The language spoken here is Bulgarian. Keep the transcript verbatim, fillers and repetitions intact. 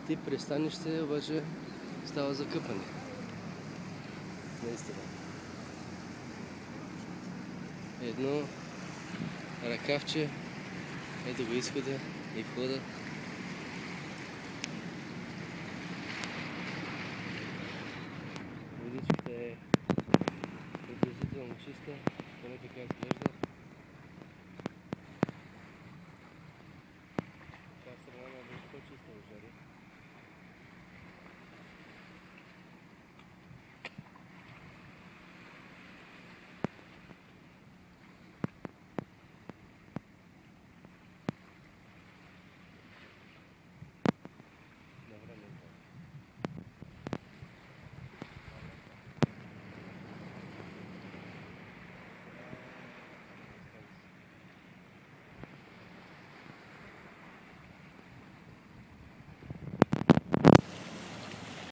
тип пристанище, обаче става за къпане. Наистина. Едно ръкавче, ето го изхода и входа.